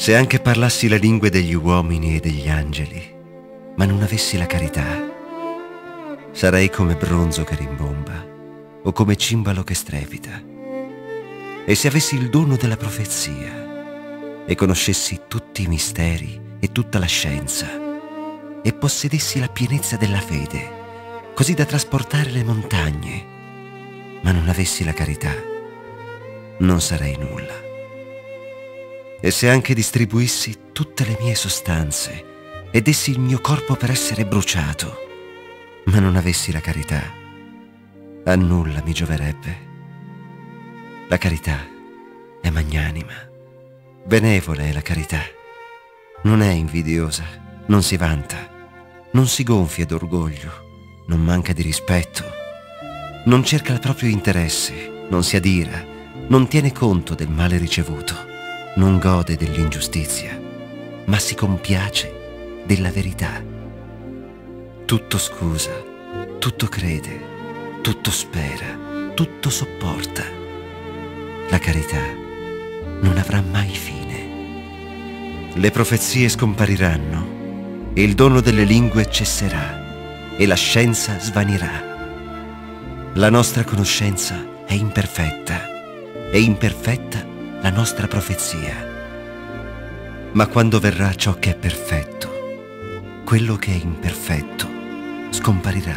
Se anche parlassi le lingue degli uomini e degli angeli, ma non avessi la carità, sarei come bronzo che rimbomba o come cimbalo che strepita. E se avessi il dono della profezia e conoscessi tutti i misteri e tutta la scienza e possedessi la pienezza della fede, così da trasportare le montagne, ma non avessi la carità, non sarei nulla. E se anche distribuissi tutte le mie sostanze e dessi il mio corpo per essere bruciato, ma non avessi la carità, a nulla mi gioverebbe. La carità è magnanima, benevole è la carità, non è invidiosa, non si vanta, non si gonfia d'orgoglio, non manca di rispetto, non cerca il proprio interesse, non si adira, non tiene conto del male ricevuto, non gode dell'ingiustizia, ma si compiace della verità. Tutto scusa, tutto crede, tutto spera, tutto sopporta. La carità non avrà mai fine. Le profezie scompariranno, il dono delle lingue cesserà e la scienza svanirà. La nostra conoscenza è imperfetta e imperfetta la nostra profezia. Ma quando verrà ciò che è perfetto, quello che è imperfetto scomparirà.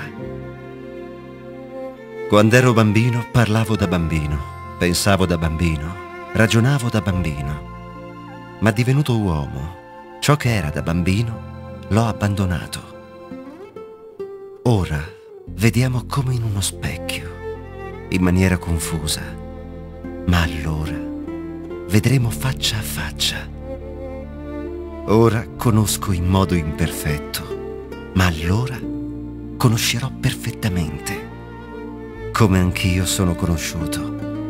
Quando ero bambino parlavo da bambino, pensavo da bambino, ragionavo da bambino. Ma divenuto uomo, ciò che era da bambino l'ho abbandonato. Ora vediamo come in uno specchio, in maniera confusa, ma allora vedremo faccia a faccia. Ora conosco in modo imperfetto, ma allora conoscerò perfettamente, come anch'io sono conosciuto.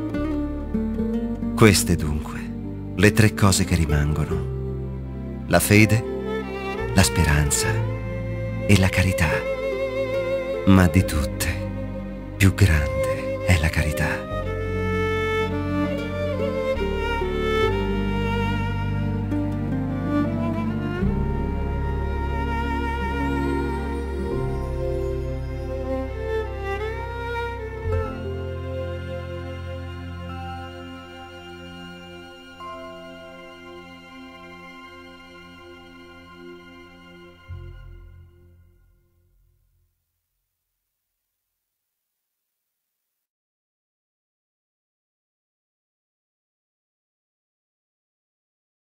Queste dunque le tre cose che rimangono: la fede, la speranza e la carità. Ma di tutte più grande è la carità.